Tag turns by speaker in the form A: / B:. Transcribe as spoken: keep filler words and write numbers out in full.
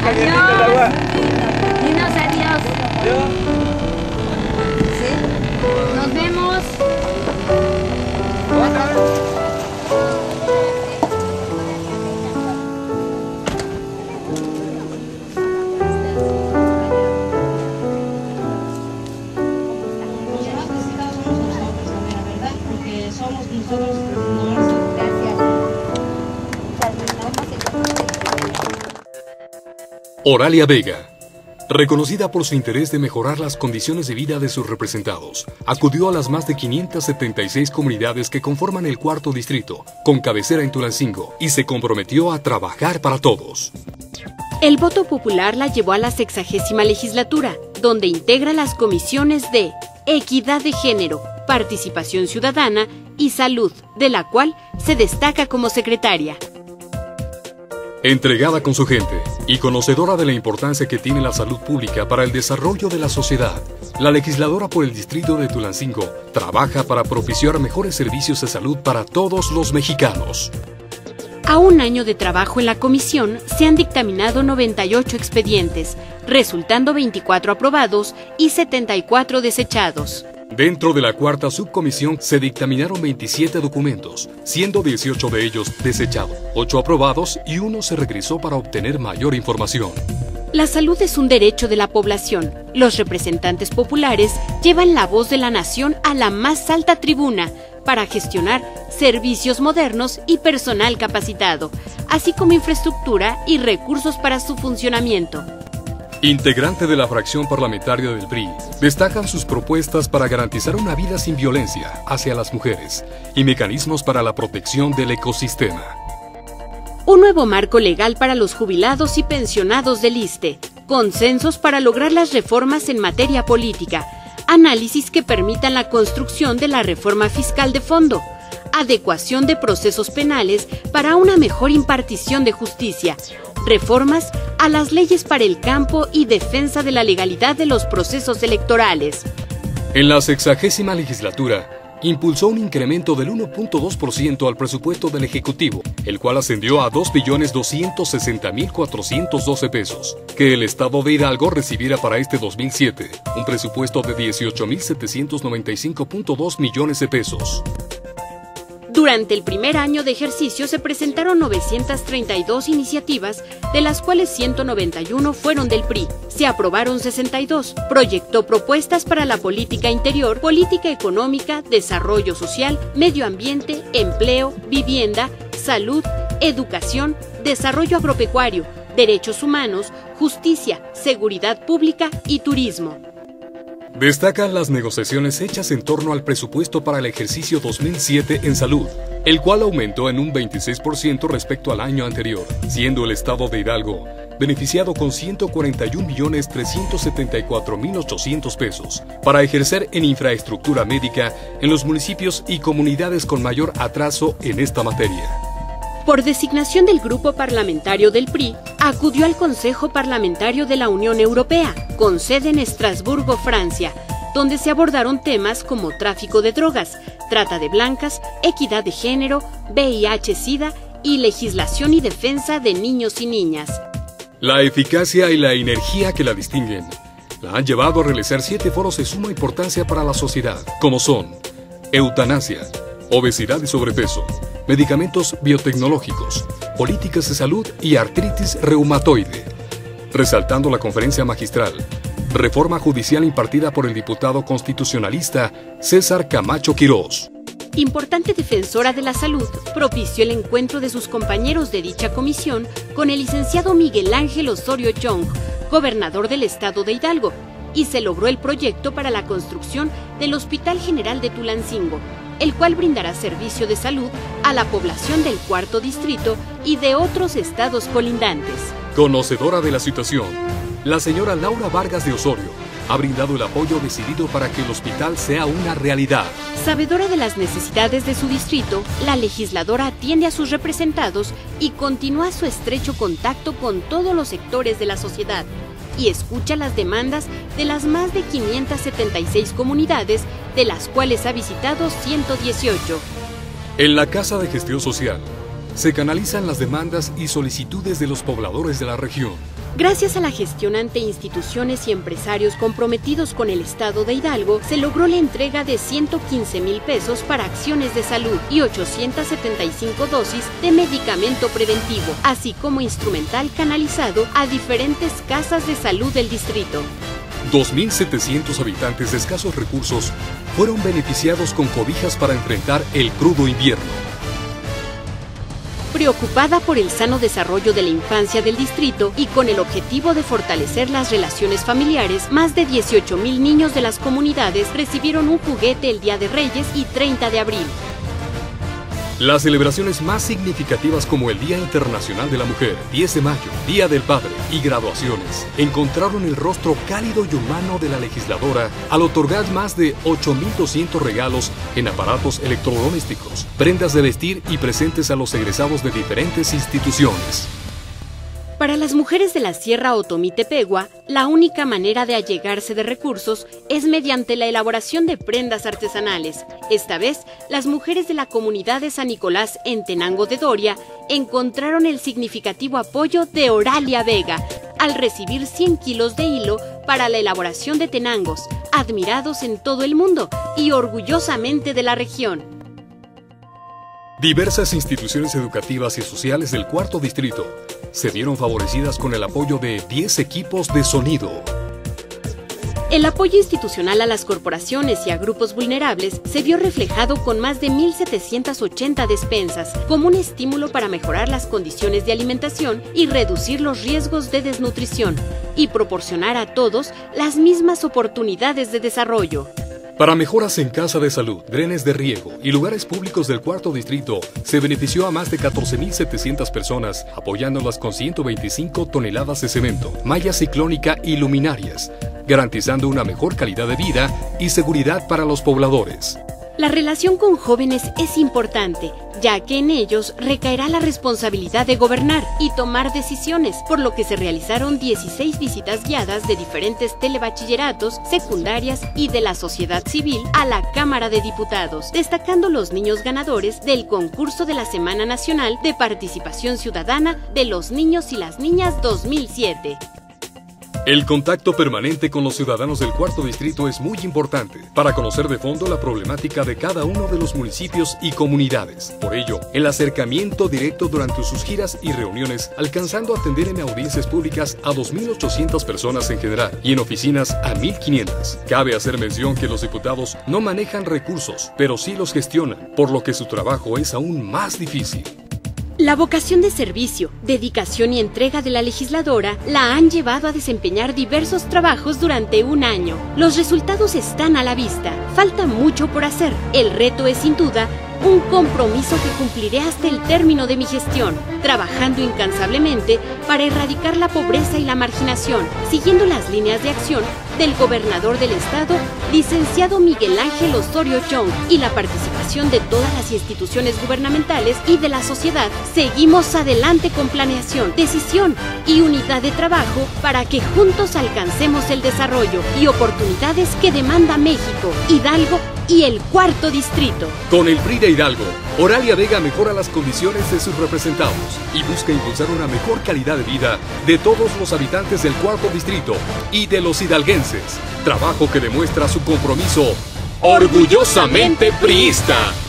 A: calientito el agua.
B: Dinos adiós.
A: Adiós.
B: Sí. Nos vemos.
A: Otra vez.
C: Somos nosotros.
D: Oralia Vega, reconocida por su interés de mejorar las condiciones de vida de sus representados, acudió a las más de quinientas setenta y seis comunidades que conforman el cuarto distrito, con cabecera en Tulancingo, y se comprometió a trabajar para todos.
E: El voto popular la llevó a la sexagésima legislatura, donde integra las comisiones de Equidad de Género, Participación Ciudadana y Salud, de la cual se destaca como secretaria.
D: Entregada con su gente y conocedora de la importancia que tiene la salud pública para el desarrollo de la sociedad, la legisladora por el distrito de Tulancingo trabaja para propiciar mejores servicios de salud para todos los mexicanos.
E: A un año de trabajo en la comisión se han dictaminado noventa y ocho expedientes, resultando veinticuatro aprobados y setenta y cuatro desechados.
D: Dentro de la cuarta subcomisión se dictaminaron veintisiete documentos, siendo dieciocho de ellos desechados, ocho aprobados y uno se regresó para obtener mayor información.
E: La salud es un derecho de la población. Los representantes populares llevan la voz de la nación a la más alta tribuna para gestionar servicios modernos y personal capacitado, así como infraestructura y recursos para su funcionamiento.
D: Integrante de la fracción parlamentaria del P R I, destacan sus propuestas para garantizar una vida sin violencia hacia las mujeres y mecanismos para la protección del ecosistema.
E: Un nuevo marco legal para los jubilados y pensionados del ISSSTE, consensos para lograr las reformas en materia política, análisis que permitan la construcción de la reforma fiscal de fondo, adecuación de procesos penales para una mejor impartición de justicia, reformas a las leyes para el campo y defensa de la legalidad de los procesos electorales.
D: En la sexagésima legislatura, impulsó un incremento del uno punto dos por ciento al presupuesto del Ejecutivo, el cual ascendió a dos billones doscientos sesenta mil cuatrocientos doce pesos, que el Estado de Hidalgo recibiera para este dos mil siete, un presupuesto de dieciocho mil setecientos noventa y cinco punto dos millones de pesos.
E: Durante el primer año de ejercicio se presentaron novecientas treinta y dos iniciativas, de las cuales ciento noventa y uno fueron del P R I. Se aprobaron sesenta y dos. Proyectó propuestas para la política interior, política económica, desarrollo social, medio ambiente, empleo, vivienda, salud, educación, desarrollo agropecuario, derechos humanos, justicia, seguridad pública y turismo.
D: Destacan las negociaciones hechas en torno al presupuesto para el ejercicio dos mil siete en salud, el cual aumentó en un veintiséis por ciento respecto al año anterior, siendo el Estado de Hidalgo beneficiado con ciento cuarenta y un millones trescientos setenta y cuatro mil ochocientos pesos para ejercer en infraestructura médica en los municipios y comunidades con mayor atraso en esta materia.
E: Por designación del Grupo Parlamentario del P R I, acudió al Consejo Parlamentario de la Unión Europea, con sede en Estrasburgo, Francia, donde se abordaron temas como tráfico de drogas, trata de blancas, equidad de género, V I H-Sida y legislación y defensa de niños y niñas.
D: La eficacia y la energía que la distinguen la han llevado a realizar siete foros de suma importancia para la sociedad, como son eutanasia, obesidad y sobrepeso, medicamentos biotecnológicos, políticas de salud y artritis reumatoide. Resaltando la conferencia magistral, reforma judicial impartida por el diputado constitucionalista César Camacho Quirós.
E: Importante defensora de la salud, propició el encuentro de sus compañeros de dicha comisión con el licenciado Miguel Ángel Osorio Chong, gobernador del estado de Hidalgo, y se logró el proyecto para la construcción del Hospital General de Tulancingo, el cual brindará servicio de salud a la población del cuarto distrito y de otros estados colindantes.
D: Conocedora de la situación, la señora Laura Vargas de Osorio ha brindado el apoyo decidido para que el hospital sea una realidad.
E: Sabedora de las necesidades de su distrito, la legisladora atiende a sus representados y continúa su estrecho contacto con todos los sectores de la sociedad y escucha las demandas de las más de quinientas setenta y seis comunidades, de las cuales ha visitado ciento dieciocho.
D: En la Casa de Gestión Social se canalizan las demandas y solicitudes de los pobladores de la región,
E: Gracias a la gestión ante instituciones y empresarios comprometidos con el Estado de Hidalgo, se logró la entrega de ciento quince mil pesos para acciones de salud y ochocientas setenta y cinco dosis de medicamento preventivo, así como instrumental canalizado a diferentes casas de salud del distrito.
D: dos mil setecientos habitantes de escasos recursos fueron beneficiados con cobijas para enfrentar el crudo invierno.
E: Preocupada por el sano desarrollo de la infancia del distrito y con el objetivo de fortalecer las relaciones familiares, más de dieciocho mil niños de las comunidades recibieron un juguete el Día de Reyes y treinta de abril.
D: Las celebraciones más significativas como el Día Internacional de la Mujer, diez de mayo, Día del Padre y graduaciones, encontraron el rostro cálido y humano de la legisladora al otorgar más de ocho mil doscientos regalos en aparatos electrodomésticos, prendas de vestir y presentes a los egresados de diferentes instituciones.
E: Para las mujeres de la Sierra Otomí-Tepegua, la única manera de allegarse de recursos es mediante la elaboración de prendas artesanales. Esta vez, las mujeres de la comunidad de San Nicolás en Tenango de Doria encontraron el significativo apoyo de Oralia Vega al recibir cien kilos de hilo para la elaboración de tenangos, admirados en todo el mundo y orgullosamente de la región.
D: Diversas instituciones educativas y sociales del Cuarto Distrito se vieron favorecidas con el apoyo de diez equipos de sonido.
E: El apoyo institucional a las corporaciones y a grupos vulnerables se vio reflejado con más de mil setecientas ochenta despensas, como un estímulo para mejorar las condiciones de alimentación y reducir los riesgos de desnutrición, y proporcionar a todos las mismas oportunidades de desarrollo.
D: Para mejoras en casa de salud, drenes de riego y lugares públicos del Cuarto Distrito, se benefició a más de catorce mil setecientas personas, apoyándolas con ciento veinticinco toneladas de cemento, malla ciclónica y luminarias, garantizando una mejor calidad de vida y seguridad para los pobladores.
E: La relación con jóvenes es importante, ya que en ellos recaerá la responsabilidad de gobernar y tomar decisiones, por lo que se realizaron dieciséis visitas guiadas de diferentes telebachilleratos, secundarias y de la sociedad civil a la Cámara de Diputados, destacando los niños ganadores del concurso de la Semana Nacional de Participación Ciudadana de los Niños y las Niñas dos mil siete.
D: El contacto permanente con los ciudadanos del Cuarto Distrito es muy importante para conocer de fondo la problemática de cada uno de los municipios y comunidades. Por ello, el acercamiento directo durante sus giras y reuniones, alcanzando a atender en audiencias públicas a dos mil ochocientas personas en general y en oficinas a mil quinientas. Cabe hacer mención que los diputados no manejan recursos, pero sí los gestionan, por lo que su trabajo es aún más difícil.
E: La vocación de servicio, dedicación y entrega de la legisladora la han llevado a desempeñar diversos trabajos durante un año. Los resultados están a la vista, falta mucho por hacer. El reto es sin duda un compromiso que cumpliré hasta el término de mi gestión, trabajando incansablemente para erradicar la pobreza y la marginación, siguiendo las líneas de acción del gobernador del estado, licenciado Miguel Ángel Osorio Chong, y la participación de todas las instituciones gubernamentales y de la sociedad. Seguimos adelante con planeación, decisión y unidad de trabajo para que juntos alcancemos el desarrollo y oportunidades que demanda México, Hidalgo y el Cuarto Distrito.
D: Con el P R I de Hidalgo, Oralia Vega mejora las condiciones de sus representados y busca impulsar una mejor calidad de vida de todos los habitantes del Cuarto Distrito y de los hidalguenses. Trabajo que demuestra su compromiso orgullosamente priista.